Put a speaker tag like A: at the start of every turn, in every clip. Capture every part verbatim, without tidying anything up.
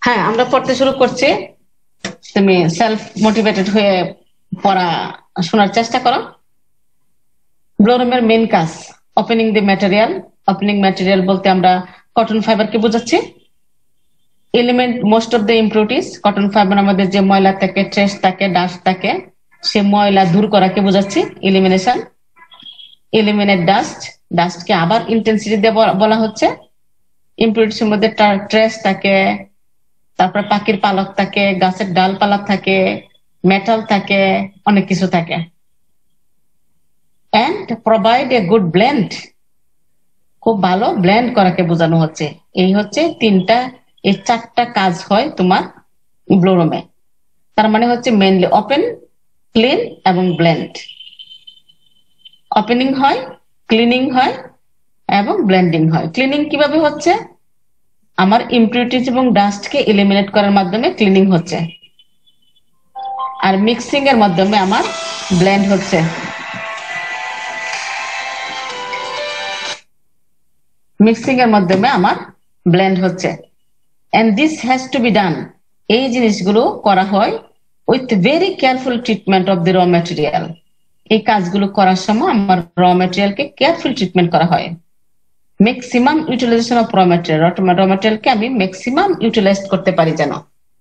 A: হ্যাঁ, আমরা পড়তে শুরু করছি। তুমি সেলফ মোটিভেটেড হয়ে পড়া শোনার চেষ্টা করো। ব্লোরমের মেন কাজ opening the material. Opening material বলতে আমরা কটন ফাইবারকে বোঝাচ্ছি। Eliminate most of the impurities, cotton fibre আমাদের যে ময়লা থাকে, ট্রেস থাকে, ডাস্ট থাকে, সে ময়লা দূর করাকে বোঝাচ্ছি এলিমিনেশন। এলিমিনেট ডাস্ট, ডাস্টকে আবার ইন্টেন্সিটি দিয়ে বলা হচ্ছে। ইমপ্রিউরিটিসের মধ্যে ট্রেস থাকে, তারপর পাখির পালক থাকে, গাছের ডালপালা থাকে, মেটাল থাকে, অনেক কিছু থাকে। And provide a good blend, খুব ভালো ব্লেন্ড করাকে বোঝানো হচ্ছে। এই হচ্ছে তিনটা, এই চারটা কাজ হয় তোমার ব্লোরমে। তার মানে হচ্ছে মেইনলি ওপেন, ক্লিন এবং ব্লেন্ড। ওপেনিং হয়, ক্লিনিং হয় এবং ব্লেন্ডিং হয়। ক্লিনিং কিভাবে হচ্ছে? আমার ইমপ্রিউরিটিস এবং ডাস্টকে এলিমিনেট করার মাধ্যমে ক্লিনিং হচ্ছে, আর মিক্সিং এর মাধ্যমে আমার ব্লেন্ড হচ্ছে। মিক্সিং এর মাধ্যমে আমার ব্লেন্ড হচ্ছে। And this has to be done, এই জিনিসগুলো করা হয় with very careful treatment of the raw material. এই কাজগুলো করার সময় আমার র ম্যাটেরিয়ালকে কেয়ারফুল ট্রিটমেন্ট করা হয়। Maximum utilisation of raw material, raw ম্যাটেরিয়ালকে আমি ম্যাক্সিমাম ইউটিলাইজ করতে পারি যেন।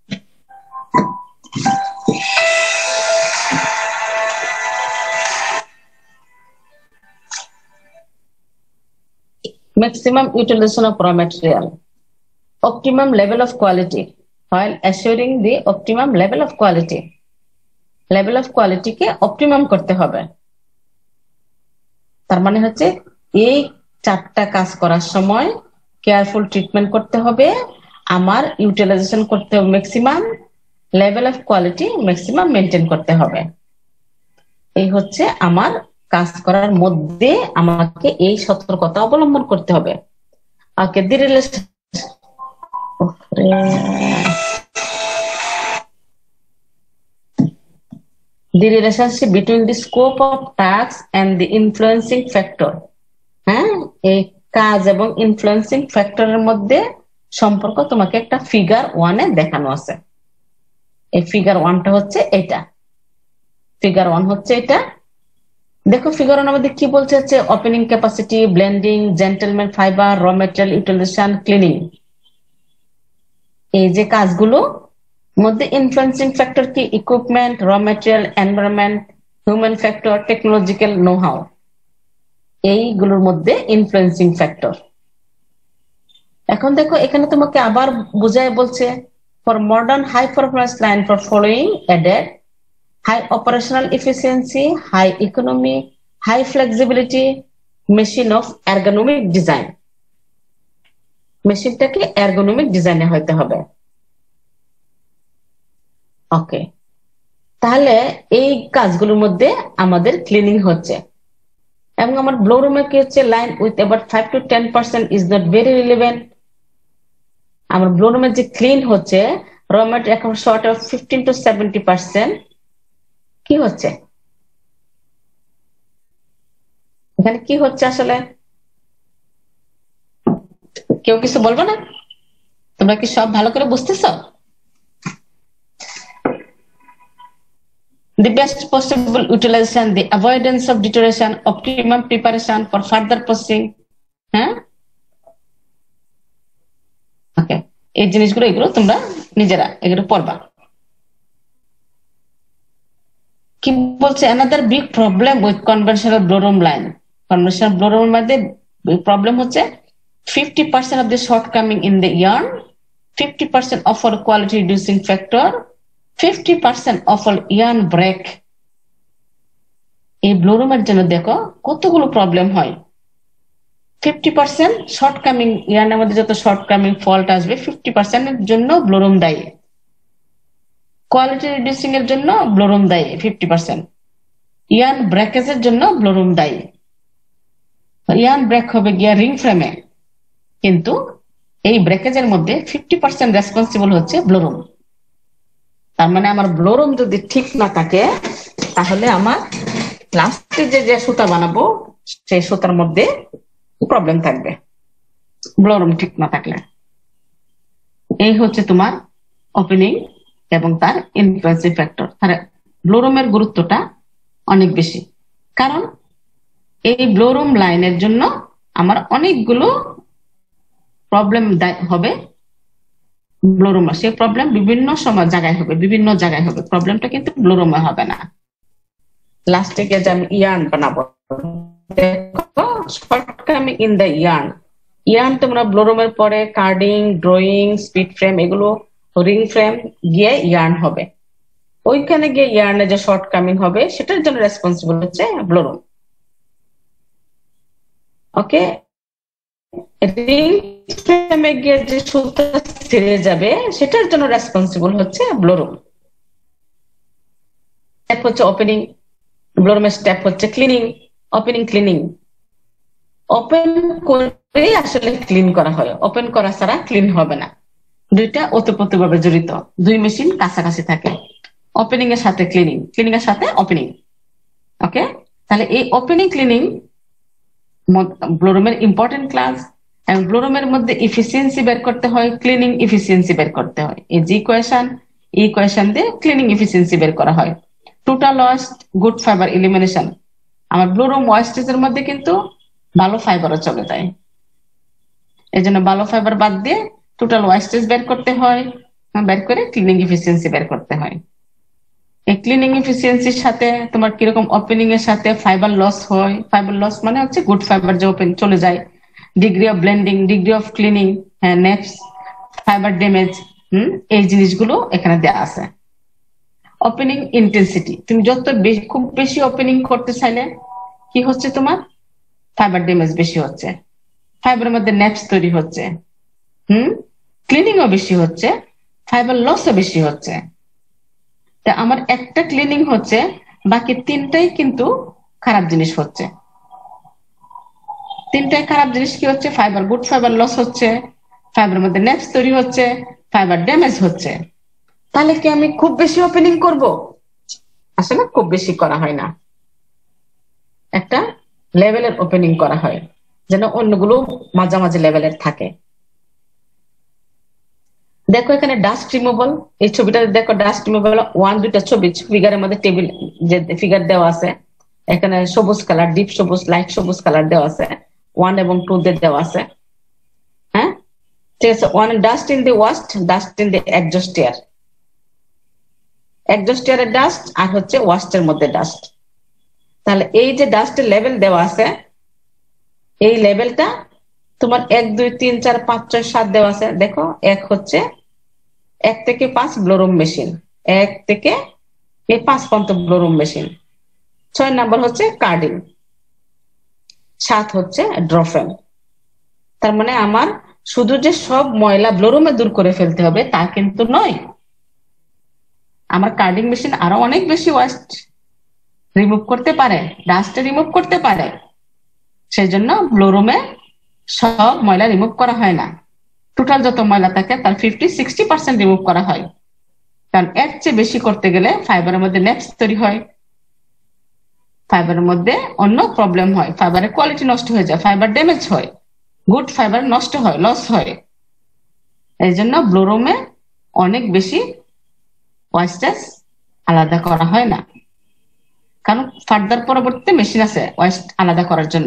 A: Maximum utilization of raw material, optimum level of quality, while assuring the optimum level of quality. Level of quality কে অপটিমাম করতে হবে। তার মানে হচ্ছে এই চারটা কাজ করার সময় কেয়ারফুল ট্রিটমেন্ট করতে হবে, আমার ইউটিলাইজেশন করতে হবে maximum, level of quality maximum maintain করতে হবে। এই হচ্ছে আমার কাজ করার মধ্যে আমাকে এই সতর্কতা অবলম্বন করতে হবে। Okay, the relation the relationship between the scope of tasks and the influencing factor। হ্যাঁ, এই কাজ এবং ইনফ্লুয়েন্সিং ফ্যাক্টরের মধ্যে সম্পর্ক তোমাকে একটা ফিগার ওয়ানে দেখানো আছে। এই ফিগার ওয়ানটা হচ্ছে এটা, ফিগার ওয়ান হচ্ছে এটা। দেখো ফিগার ওয়ান আমাদের কি বলছে হচ্ছে opening capacity, blending, gentleman fibre, raw material utilisation, cleaning. এই যে কাজগুলো মধ্যে ইনফ্লুয়েন্সিং ফ্যাক্টর কি? Equipment, raw material, environment, human factor, technological know how. এইগুলোর মধ্যে ইনফ্লুয়েন্সিং ফ্যাক্টর। এখন দেখো এখানে তোমাকে আবার বুঝায় বলছে for modern high performance line for following added high operational efficiency, high economy, high flexibility, machine of ergonomic design. মেশিনটাকে এর্গোনমিক ডিজাইনে হইতে হবে। ওকে, তাহলে এই কাজগুলোর মধ্যে আমাদের ক্লিনিং হচ্ছে। এবং আমার ব্লো রুমে কি হচ্ছে? Line with about five to ten percent is not very relevant. আমার ব্লো রুমে যে ক্লিন হচ্ছে, র ম্যাটেরিয়াল এখন short of fifteen to seventy percent কি হচ্ছে? এখানে কি হচ্ছে আসলে? কেউ কিছু বলবো না? তোমরা কি সব ভালো করে বুঝতেছ? The best possible utilization, the avoidance of deterioration, optimum preparation for further processing। হ্যাঁ, ওকে, এই জিনিসগুলো এগুলো তোমরা নিজেরা এগুলো পড়বা। কি বলছে? another big problem with conventional blow room line, conventional blow room মধ্যে প্রবলেম হচ্ছে fifty percent of the shortcoming in the yarn, fifty percent of all quality reducing factor, fifty percent of all yarn break। এই blow রুমের জন্য দেখো কতগুলো problem হয়। Fifty percent shortcoming, ইয়ার্নের মধ্যে যত শর্টকামিং ফল্ট আসবে ফিফটি পার্সেন্টের জন্য ব্লো রুম দায়ী। কোয়ালিটি রিডিউসিং এর জন্য ব্লো রুম দায়ী ফিফটি পার্সেন্ট। ইয়ার্ন ব্রেকেজের জন্য ব্লো রুম দায়ী। ইয়ার্ন ব্রেক হবে গিয়া রিং ফ্রেমে, কিন্তু এই ব্রেকেজের মধ্যে ফিফটি পার্সেন্ট রেসপন্সিবল হচ্ছে ব্লো রুম। তার মানে আমার ব্লো রুম যদি ঠিক না থাকে তাহলে আমার লাস্টে যে যে সুতা বানাবো সেই সুতার মধ্যে প্রবলেম থাকবে, ব্লো রুম ঠিক না থাকলে। এই হচ্ছে তোমার ওপেনিং এবং তার ইনফ্লুয়েন্সিং ফ্যাক্টর। তার ব্লোরুমের গুরুত্বটা অনেক বেশি, কারণ এই ব্লোরুম লাইনের জন্য আমার অনেকগুলো প্রবলেম হবে। ব্লোরুম সেই প্রবলেম বিভিন্ন সময় জায়গায় হবে, বিভিন্ন জায়গায় হবে, প্রবলেমটা কিন্তু ব্লোরুমে হবে না। লাস্টে গিয়ে যে আমি ইয়ার্ন বানাবো, shortcoming in the yarn. Yarn তোমরা ব্লোরুমের পরে কার্ডিং, ড্রয়িং, স্পিড ফ্রেম, এগুলো রিং ফ্রেম গিয়ে ইয়ার্ন হবে। ওইখানে গিয়ে ইয়ার্নে যে শর্টকামিং হবে সেটার জন্য রেসপন্সিবল হচ্ছে ব্লোরুম। ওকে, রিং ফ্রেমে গিয়ে যে সুতা ছিঁড়ে যাবে সেটার জন্য রেসপন্সিবল হচ্ছে ব্লোরুম। স্টেপ হচ্ছে ওপেনিং, ব্লোরুমের স্টেপ হচ্ছে ক্লিনিং, ওপেনিং ক্লিনিং। ওপেন করে আসলে ক্লিন করা হয়, ওপেন করা ছাড়া ক্লিন হবে না। দুইটা ওতপ্রোতভাবে জড়িত, দুই মেশিন কাছাকাছি থাকে, ওপেনিং এর সাথে ক্লিনিং, ক্লিনিং এর সাথে ওপেনিং। ওকে, তাহলে এই ওপেনিং ক্লিনিং ব্লোরুমের ইম্পর্টেন্ট ক্লাস। এবং ব্লোরুমের মধ্যে ইফিসিয়েন্সি বের করতে হয়, ক্লিনিং ইফিসিয়েন্সি বের করতে হয়। এই যে ইকুয়েশন, এই ইকুয়েশন দিয়ে ক্লিনিং ইফিসিয়েন্সি বের করা হয়। Total waste, good fibre elimination. আমার ব্লোরুম ওয়েস্টেজের মধ্যে কিন্তু ভালো ফাইবারও চলে যায়, এই জন্য ভালো ফাইবার বাদ দিয়ে টোটাল ওয়েস্টেজ বের করতে হয়, বের করে ক্লিনিং ইফিসিয়েন্সি বের করতে হয়। এই ক্লিনিং এফিসিয়েন্সির সাথে তোমার কিরকম ওপেনিং এর সাথে ফাইবার লস হয়। ফাইবার লস মানে হচ্ছে গুড ফাইবার যে ওপেন চলে যায়, degree of blending, degree of cleaning, হ্যাঁ, নেক্সট ফাইবার ড্যামেজ। হম এই জিনিসগুলো এখানে দেওয়া আছে। ওপেনিং ইন্টেন্সিটি, তুমি যত খুব বেশি ওপেনিং করতে চাইলে কি হচ্ছে, তোমার ফাইবার ড্যামেজ বেশি হচ্ছে, ফাইবারের মধ্যে নেপস তৈরি হচ্ছে, হুম ক্লিনিংও বেশি হচ্ছে, ফাইবার লসও বেশি হচ্ছে। তা আমার একটা ক্লিনিং হচ্ছে, বাকি তিনটাই কিন্তু খারাপ জিনিস হচ্ছে। তিনটাই খারাপ জিনিস কি হচ্ছে, ফাইবার গুড ফাইবার লস হচ্ছে, ফাইবারের মধ্যে নেপস তৈরি হচ্ছে, ফাইবার ড্যামেজ হচ্ছে। তাহলে কি আমি খুব বেশি ওপেনিং করব? আসলে খুব বেশি করা হয় না, একটা লেভেলের ওপেনিং করা হয় যেন অন্যগুলো মাঝামাঝি লেভেলের থাকে। দেখো এখানে ডাস্ট রিমুভাল, এই ছবিটাতে দেখো ডাস্ট রিমুভাল ওয়ান দুইটা ছবি ফিগারের মধ্যে, টেবিল যে ফিগার দেওয়া আছে এখানে সবুজ কালার, ডিপ সবুজ, লাইট সবুজ কালার দেওয়া আছে, ওয়ান এবং টু দের দেওয়া আছে। হ্যাঁ, ঠিক আছে। One dust in the waste, dust in the exhaust air, exhaust এয়ারের ডাস্ট আর হচ্ছে ওয়াস্টের মধ্যে ডাস্ট। তাহলে এই যে ডাস্টের লেভেল দেওয়া আছে, এই লেভেলটা তোমার এক দুই তিন চার পাঁচ ছয় সাত দেওয়া আছে। দেখো এক হচ্ছে এক থেকে পাঁচ ব্লোরুম মেশিন, এক থেকে এই পাঁচ পর্যন্ত ব্লোরুম মেশিন। ছয় নাম্বার হচ্ছে কার্ডিং, সাত হচ্ছে ড্রফেন। তার মানে আমার শুধু যে সব ময়লা ব্লোরুমে দূর করে ফেলতে হবে তা কিন্তু নয়, আমার কার্ডিং মেশিন আরো অনেক বেশি ওয়েস্ট রিমুভ করতে পারে, ডাস্ট রিমুভ করতে পারে। সেই জন্য ব্লোরুমে সব ময়লা রিমুভ করা হয় না, টোটাল যত ময়লা থাকে তার ফিফটি সিক্সটি পার্সেন্ট রিমুভ করা হয়। কারণ এর চেয়ে বেশি করতে গেলে ফাইবারের মধ্যে নেপস তৈরি হয়, ফাইবারের মধ্যে অন্য প্রবলেম হয়, ফাইবারের কোয়ালিটি নষ্ট হয়ে যায়, ফাইবার ড্যামেজ হয়, গুড ফাইবার নষ্ট হয়, লস হয়। এই জন্য ব্লোরুমে অনেক বেশি ওয়েস্টেজ আলাদা করা হয় না, কারণ ফার্দার পরবর্তীতে মেশিন আছে ওয়েস্ট আলাদা করার জন্য।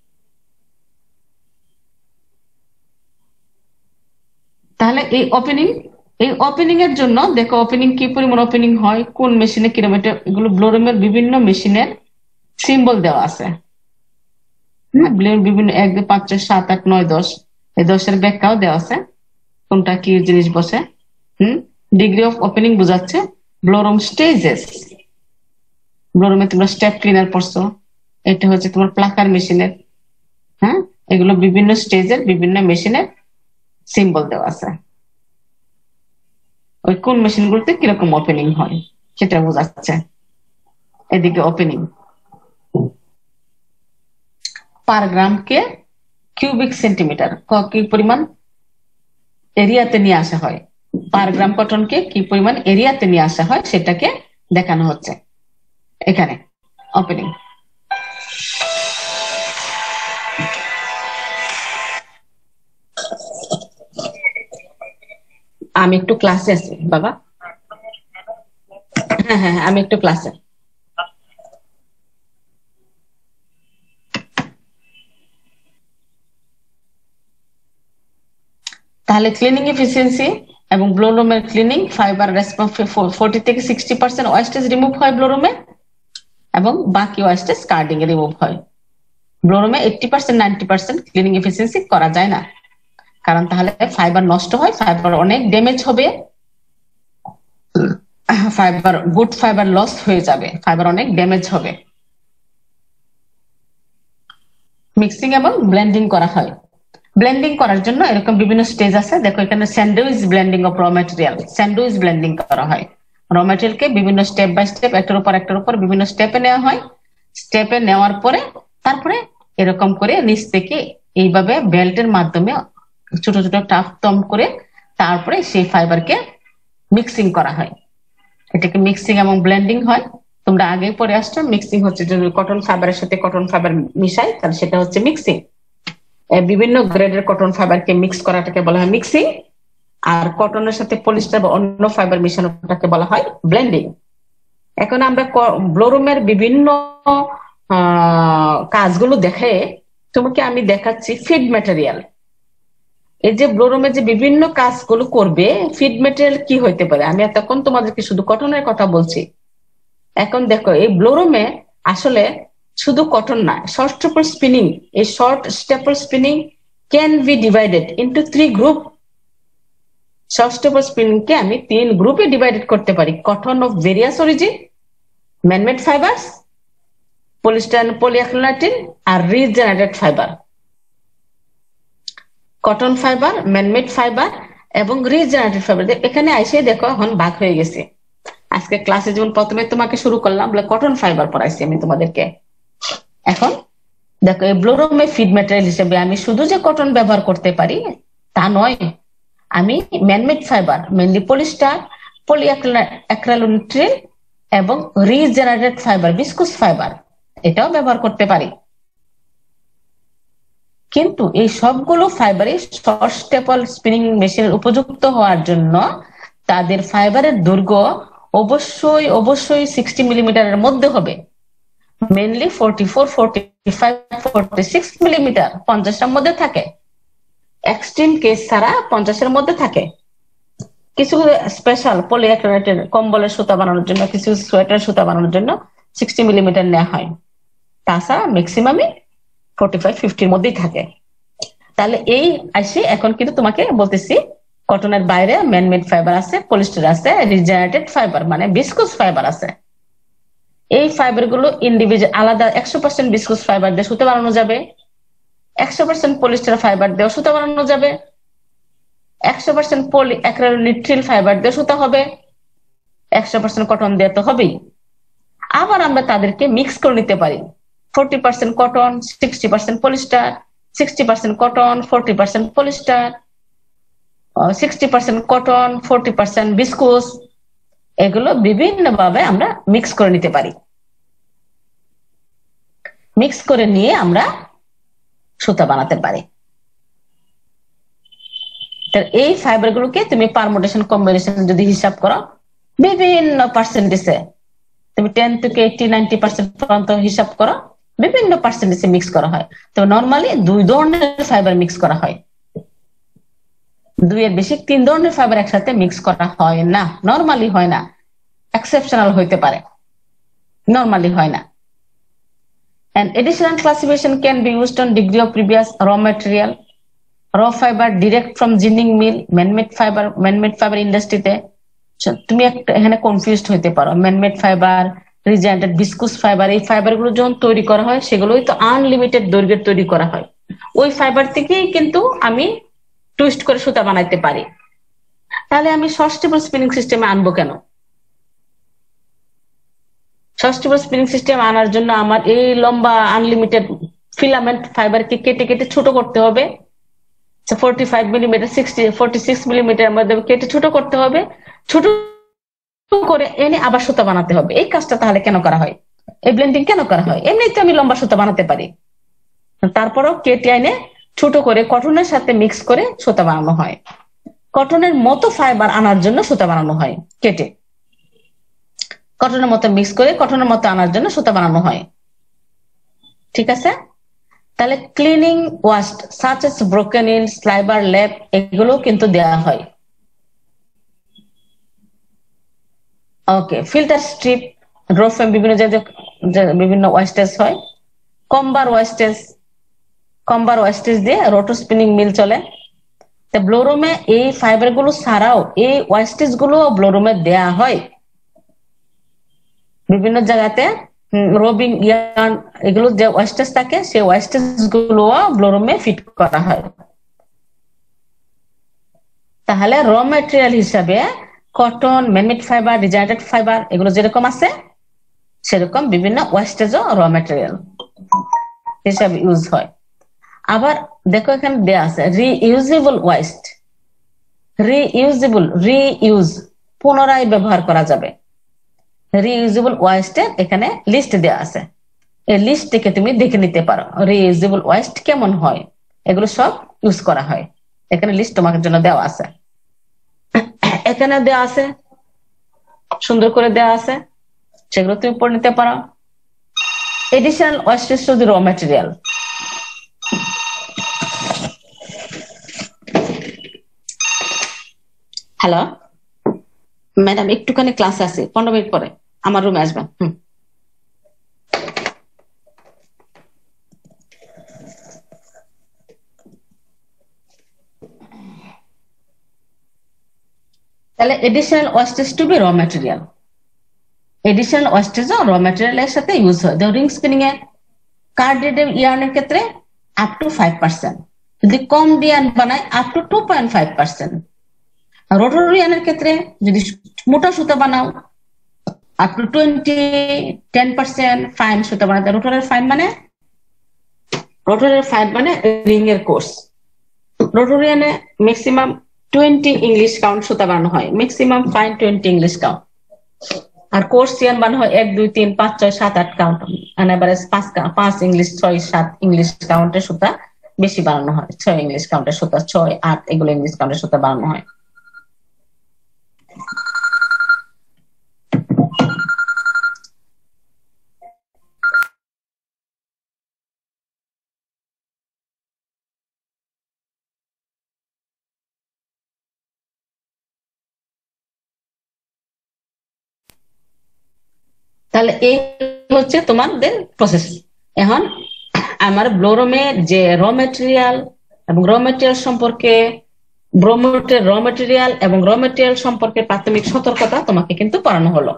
A: তাহলে এই ওপেনিং, এই ওপেনিং এর জন্য দেখো ওপেনিং কি পরিমাণ ওপেনিং হয়, কোন মেশিনে কিরকম, এগুলো ব্লোরুমের বিভিন্ন মেশিনের সিম্বল দেওয়া আছে। বিভিন্ন এক দুই পাঁচ ছয় সাত আট নয় দশ, এই দশের ব্যাখ্যাও দেওয়া আছে কোনটা কি জিনিস বসে। হম ডিগ্রি অফ ওপেনিং বোঝাচ্ছে ব্লোরুম স্টেজেস। ব্লোরুমে তোমরা স্টেপ ক্লিনার পড়ছো, এটা হচ্ছে তোমার প্লাকার মেশিনের। হ্যাঁ, এগুলো বিভিন্ন স্টেজের বিভিন্ন মেশিনের সিম্বল দেওয়া আছে, ওই কোন মেশিন গুলোতে কিরকম ওপেনিং হয় সেটা বোঝাচ্ছে। এদিকে ওপেনিং পার গ্রামকে কিউবিক সেন্টিমিটার কি পরিমাণ এরিয়াতে নিয়ে আসা হয়, পার গ্রাম কটনকে কি পরিমাণ এরিয়াতে নিয়ে আসা হয় সেটাকে দেখানো হচ্ছে এখানে ওপেনিং। আমি একটু ক্লাসে আছি বাবা। হ্যাঁ হ্যাঁ আমি একটু ক্লাসে। তাহলে ক্লিনিং এফিসিয়েন্সি এবং ব্লোরুমের ক্লিনিং ফাইবার ফোর্টি থেকে সিক্সটি পার্সেন্ট ওয়েস্টেজ রিমুভ হয় ব্লোরুমে, এবং বাকি ওয়েস্টেজ কার্ডিং এ রিমুভ হয়। ব্লোরুমে eighty percent ninety percent cleaning efficiency করা যায় না, কারণ তাহলে ফাইবার নষ্ট হয়, ফাইবার অনেক ড্যামেজ হবে, ফাইবার গুড ফাইবার লস হয়ে যাবে, ফাইবার অনেক ড্যামেজ হবে। মিক্সিং এবং ব্লেন্ডিং করা হয়। ব্লেন্ডিং করার জন্য এরকম বিভিন্ন স্টেজ আছে, দেখো এখানে sandwich blending of raw material, sandwich blending করা হয়। র ম্যাটেরিয়ালকে বিভিন্ন স্টেপ বাই স্টেপ একটার উপর একটার উপর বিভিন্ন স্টেপে নেওয়া হয়। স্টেপে নেওয়ার পরে তারপরে এরকম করে নিচ থেকে এইভাবে বেল্টের মাধ্যমে ছোট ছোট টাফ তম করে তারপরে সেই ফাইবারকে মিক্সিং করা হয়। এটাকে মিক্সিং এবং ব্লেন্ডিং হয়। তোমরা আগে পরে আসছো, মিক্সিং হচ্ছে যদি কটন ফাইবারের সাথে কটন ফাইবার মিশাই তাহলে সেটা হচ্ছে মিক্সিং। বিভিন্ন গ্রেডের কটন ফাইবারকে মিক্স করাটাকে বলা হয় মিক্সিং, আর কটনের সাথে পলিস্টার বা অন্য ফাইবার মিশানোটাকে বলা হয় ব্লেন্ডিং। এখন আমরা ব্লোরুমের বিভিন্ন কাজগুলো দেখে তোমাকে আমি দেখাচ্ছি ফিড ম্যাটেরিয়াল। এই যে ব্লোরুমে যে বিভিন্ন কাজগুলো করবে, ফিড ম্যাটেরিয়াল কি হইতে পারে। আমি এতক্ষণ তোমাদেরকে শুধু কটনের কথা বলছি, এখন দেখো এই ব্লোরুমে আসলে শুধু কটন না, শর্ট স্টেপল স্পিনিং, এই short staple spinning can be divided into three group. Short staple spinning কে আমি তিন গ্রুপে ডিভাইডেড করতে পারি: cotton of various origin, manmade fibres, polyester polyacrylonitrile, আর regenerated fibre. Cotton fibre, manmade fibre এবং রিজেনারেটেড ফাইবার। এখানে আইসে দেখো এখন ভাগ হয়ে গেছে। আজকে ক্লাসে যেমন প্রথমে তোমাকে শুরু করলাম বলে কটন ফাইবার পড়াইছি আমি তোমাদেরকে। এখন দেখো এই ব্লোরুমে ফিড ম্যাটেরিয়াল হিসেবে আমি শুধু যে কটন ব্যবহার করতে পারি তা নয়, আমি manmade fibre mainly polyester, polyacrylonitrile এবং রিজেনারেটেড ফাইবার ভিসকুস ফাইবার এটাও ব্যবহার করতে পারি। কিন্তু এই সবগুলো ফাইবারই শর্ট স্টেপল স্পিনিং মেশিনের উপযুক্ত হওয়ার জন্য তাদের ফাইবারের দৈর্ঘ্য অবশ্যই অবশ্যই সিক্সটি মিলিমিটারের মধ্যে হবে। Mainly forty four, forty five, forty six millimetre পঞ্চাশের মধ্যে থাকে। এক্সট্রিম কেস ছাড়া পঞ্চাশের মধ্যে থাকে। কিছু স্পেশাল পলিঅ্যাক্রিলাইটের কম্বলের সুতা বানানোর জন্য, কিছু সোয়েটার সুতা বানানোর জন্য সিক্সটি মিলিমিটার নেওয়া হয়। তাছাড়া ম্যাক্সিমামই ফোর্টি ফাইভ ফিফটির মধ্যেই থাকে। তাহলে এই আসি এখন কিন্তু তোমাকে বলতেছি কটনের বাইরে ম্যানমেড ফাইবার আছে, পলিস্টার আছে, রিজেনারেটেড ফাইবার মানে ভিসকুস ফাইবার আছে। এই ফাইবার গুলো ইন্ডিভিজুয়াল আলাদা একশো পার্সেন্ট ভিসকুস ফাইবার দিয়ে সুতা বানানো যাবে, একশো পার্সেন্ট পলিস্টার ফাইবার দিয়ে সুতা বানানো যাবে, একশো পার্সেন্ট পলিঅ্যাক্রিলাইটিন ফাইবার দিয়ে সুতা হবে, একশো পার্সেন্ট কটন দিয়ে তো হবেই। আবার আমরা তাদেরকে মিক্স করে নিতে পারি, forty percent cotton, sixty percent polyester, sixty percent cotton, forty percent polyester, sixty percent cotton, forty percent viscose, এগুলো বিভিন্ন ভাবে আমরা মিক্স করে নিতে পারি। মিক্স করে নিয়ে আমরা সুতা বানাতে পারি। এই ফাইবার গুলোকে তুমি পারমুটেশন কম্বিনেশন যদি হিসাব করো বিভিন্ন পার্সেন্টেজে, তুমি টেন থেকে এইটি নাইনটি পার্সেন্ট পর্যন্ত হিসাব করো, বিভিন্ন পার্সেন্টেজে মিক্স করা হয়। তো নর্মালি দুই ধরনের ফাইবার মিক্স করা হয়, দুইয়ের বেশি তিন ধরনের ফাইবার একসাথে মিক্স করা হয় না, নর্মালি হয় না, এক্সেপশনাল হইতে পারে, নর্মালি হয় না। An additional classification can be used on degree of previous raw material, raw fiber direct from ginning mill, man-made fiber, man-made fiber industry তে তুমি একটা এখানে কনফিউজড হইতে পারো। Manmade fibre, regenerated viscose fibre, এই ফাইবার গুলো যখন তৈরি করা হয় সেগুলোই তো আনলিমিটেড দৈর্ঘ্যের তৈরি করা হয়। ওই ফাইবার থেকেই কিন্তু আমি টুইস্ট করে সুতা বানাইতে পারি। তাহলে আমি শর্ট স্টেপল স্পিনিং সিস্টেমে আনবো কেন? শর্ট স্টেপল স্পিনিং সিস্টেম আনার জন্য আমার এই লম্বা আনলিমিটেড ফিলামেন্ট ফাইবারকে কেটে কেটে ছোট করতে হবে। Forty five millimetre, sixty forty six millimetre মধ্যে কেটে ছোট করতে হবে, ছোট করে এনে আবার সুতা বানাতে হবে। এই কাজটা তাহলে কেন করা হয়? এই ব্লেন্ডিং কেন করা হয়? এমনিতে আমি লম্বা সুতা বানাতে পারি, তারপরও কেটে এনে ছোট করে কটনের সাথে মিক্স করে সুতা বানানো হয়। কটনের মতো ফাইবার আনার জন্য সুতা বানানো হয় কেটে, কটনের মতো মিক্স করে কটনের মতো আনার জন্য সুতা বানানো হয়। ঠিক আছে, তাহলে cleaning waste such as broken in sliver lap এগুলো কিন্তু দেওয়া হয়। ওকে, ফিল্টার স্ট্রিপ ড্রোফেম বিভিন্ন যে বিভিন্ন ওয়েস্টেজ হয়, কম্বার ওয়েস্টেজ, কম্বার ওয়েস্টেজ দিয়ে রোটো স্পিনিং মিল চলে। ব্লোরুমে এই ফাইবার গুলো ছাড়াও এই ওয়েস্টেজ গুলো ব্লোরুমে দেয়া হয় বিভিন্ন জায়গাতে। রবিং ইয়ার্ন এগুলো যে ওয়েস্টেজ থাকে সেই ওয়েস্টেজ গুলো ব্লোরুমে ফিট করা হয়। তাহলে র ম্যাটেরিয়াল হিসাবে cotton, manmade fibre, designated fibre এগুলো যেরকম আছে সেরকম বিভিন্ন ওয়েস্টেজও র ম্যাটেরিয়াল হিসাবে ইউজ হয়। আবার দেখো এখানে দেয়া আছে রিইউজেবল ওয়েস্ট, রিইউজেবল রিইউজ পুনরায় ব্যবহার করা যাবে। রিইউজেবল ওয়েস্টের এখানে লিস্ট দেওয়া আছে, এই লিস্ট থেকে তুমি দেখে নিতে পারো রিইউজেবল ওয়েস্ট কেমন হয়, এগুলো সব ইউজ করা হয়। এখানে লিস্ট তোমার জন্য দেওয়া আছে, এখানে দেওয়া আছে সুন্দর করে দেওয়া আছে, সেগুলো তুমি পড়ে নিতে পারো। Additional wastage to the raw material, hello madam একটুখানি ক্লাস আছে, পনেরো মিনিট পরে আমার রুমে আসবেন। হুম, তাহলে additional wastage to be raw material, additional wastage raw material এর সাথে ইউজ হয়। রিং স্পিনিং এ কার্ডেড ইয়ার্নের ক্ষেত্রে আপ টু ফাইভ পার্সেন্ট, যদি কম ডিয়ান বানায় up to two point five percent. Rotary ইয়ার্নের ক্ষেত্রে যদি মোটা সুতা বানাও up to twenty ten percent fine সুতা বানাতে। রোটরের ফাইন মানে রোটরের ফাইন মানে রিং এর কোর্স। রোটোরিয়ানে ম্যাক্সিমাম টোয়েন্টি ইংলিশ কাউন্ট সুতা বানানো হয়, maximum fine twenty English count. আর কোর্স ইয়ান বানানো হয় এক দুই তিন পাঁচ ছয় সাত আট কাউন্ট, এভারেজ পাঁচ পাঁচ ইংলিশ ছয় সাত ইংলিশ কাউন্টের সুতা বেশি বানানো হয়, ছয় ইংলিশ কাউন্টের সুতা ছয় আট এগুলো ইংলিশ কাউন্টের সুতা বানানো হয়। তাহলে এই হচ্ছে তোমাদের প্রসেস। এখন আমার ব্লোরোমে যে র মেটেরিয়াল এবং র মেটেরিয়াল সম্পর্কে র মেটেরিয়াল এবং র মেটেরিয়াল সম্পর্কে প্রাথমিক সতর্কতা তোমাকে কিন্তু পড়ানো হলো।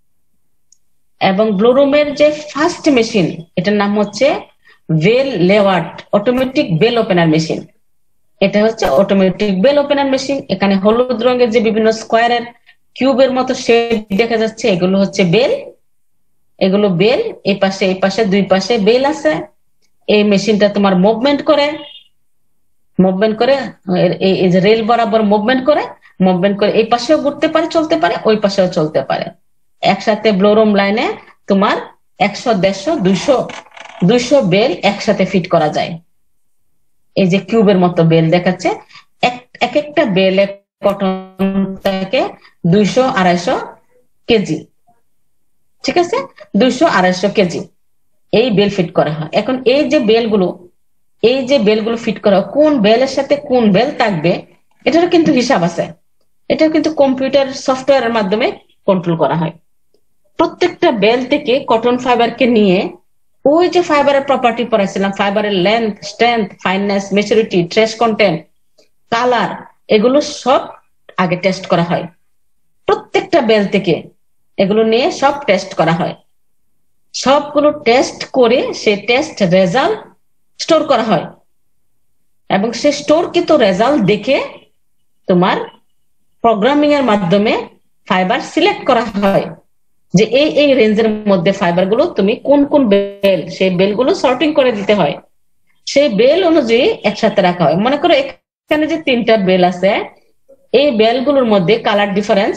A: এবং ব্লোরোমের যে ফার্স্ট মেশিন এটার নাম হচ্ছে বেল লেওয়ার্ড অটোমেটিক বেল ওপেনার মেশিন। এটা হচ্ছে অটোমেটিক বেল ওপেনার মেশিন। এখানে হলুদ রঙের যে বিভিন্ন স্কোয়ারের কিউবের মতো শেপ দেখা যাচ্ছে এগুলো হচ্ছে বেল, এগুলো বেল। এই পাশে এই পাশে দুই পাশে বেল আছে। এই মেশিনটা তোমার মুভমেন্ট করে মুভমেন্ট করে এই যে রেল বরাবর মুভমেন্ট করে মুভমেন্ট করে এই পাশেও ঘুরতে পারে, চলতে পারে, ওই পাশেও চলতে পারে। একসাথে ব্লোরুম লাইনে তোমার একশো দেড়শো দুইশো দুইশো বেল একসাথে ফিট করা যায়। এই যে কিউবের মতো বেল দেখাচ্ছে, এক একটা বেল কটন থেকে দুইশো আড়াইশো কেজি, ঠিক আছে, দুইশো আড়াইশো কেজি এই বেল ফিট করা হয়। এখন এই যে বেলগুলো এই যে বেলগুলো ফিট করা কোন বেলের সাথে কোন বেল থাকবে এটারও কিন্তু হিসাব আছে। এটা কিন্তু কম্পিউটার সফটওয়্যারের মাধ্যমে কন্ট্রোল করা হয়। প্রত্যেকটা বেল থেকে কটন ফাইবারকে নিয়ে ওই যে ফাইবারের প্রপার্টি পড়াইছিলাম, ফাইবারের length, strength, fineness, maturity, trash content, colour, এগুলো সব আগে টেস্ট করা হয়। প্রত্যেকটা বেল থেকে এগুলো নিয়ে সব টেস্ট করা হয়। সবগুলো টেস্ট করে সে টেস্ট রেজাল্ট স্টোর করা হয় এবং সে স্টোর কিন্তু রেজাল্ট দেখে তোমার প্রোগ্রামিং এর মাধ্যমে ফাইবার সিলেক্ট করা হয় যে এই এই রেঞ্জের মধ্যে ফাইবার গুলো তুমি কোন কোন বেল, সেই বেলগুলো সর্টিং করে দিতে হয়। সেই বেল অনুযায়ী একসাথে রাখা হয়। মনে করো এখানে যে তিনটা বেল আছে এই বেলগুলোর মধ্যে colour difference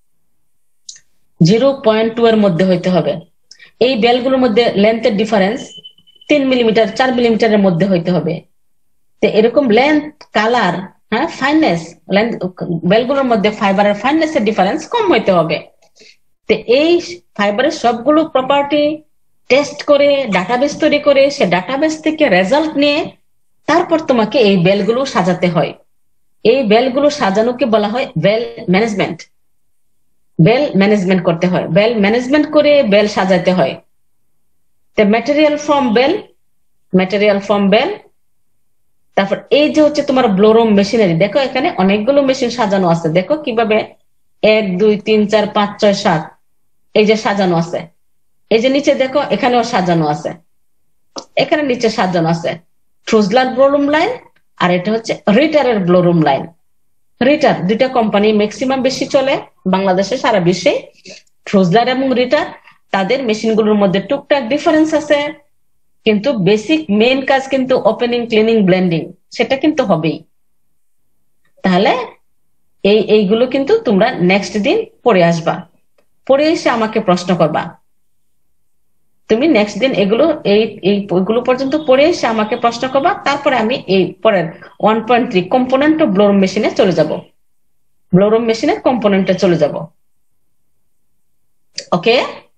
A: zero point two এর মধ্যে হইতে হবে। এই বেলগুলোর মধ্যে লেন্থের ডিফারেন্স তিন মিলিমিটার চার মিলিমিটারের মধ্যে হইতে হবে। তো এরকম লেন্থ, কালার হ্যাঁ, ফাইননেস, বেলগুলোর মধ্যে ফাইবারের ফাইননেসের ডিফারেন্স কম হইতে হবে। তো এই ফাইবারের সবগুলো প্রপার্টি টেস্ট করে ডাটাবেস তৈরি করে সে ডাটাবেস থেকে রেজাল্ট নিয়ে তারপর তোমাকে এই বেলগুলো সাজাতে হয়। এই বেলগুলো সাজানোকে বলা হয় বেল ম্যানেজমেন্ট। বেল ম্যানেজমেন্ট করতে হয়, বেল ম্যানেজমেন্ট করে বেল সাজাতে হয়। the material from bell material from bell তারপর এই যে হচ্ছে তোমার ব্লোরুম মেশিনারি, দেখো এখানে অনেকগুলো মেশিন সাজানো আছে, দেখো কিভাবে এক দুই তিন চার পাঁচ ছয় সাত এই যে সাজানো আছে। এই যে নিচে দেখো এখানেও সাজানো আছে, এখানে নিচে সাজানো আছে ট্রুজলার ব্লোরুম লাইন, আর এটা হচ্ছে রিটারের ব্লোরুম লাইন। রিটার দুইটা কোম্পানি ম্যাক্সিমাম বেশি চলে বাংলাদেশে, সারা বিশ্বে। ট্রুজলার এবং রিটার, তাদের মেশিনগুলোর মধ্যে টুকটাক ডিফারেন্স আছে, কিন্তু বেসিক মেইন কাজ কিন্তু ওপেনিং, ক্লিনিং, ব্লেন্ডিং, সেটা কিন্তু হবেই। তাহলে এই এইগুলো কিন্তু তোমরা নেক্সট দিন পড়ে আসবা, পড়ে এসে আমাকে প্রশ্ন করবা। তুমি নেক্সট দিন এগুলো এই এইগুলো পর্যন্ত পড়ে এসে আমাকে প্রশ্ন করবা, তারপরে আমি এই পরের one point three component of blowroom মেশিনে চলে যাব, ব্লোরুম মেশিনের কম্পোনেন্টে চলে যাব। ওকে।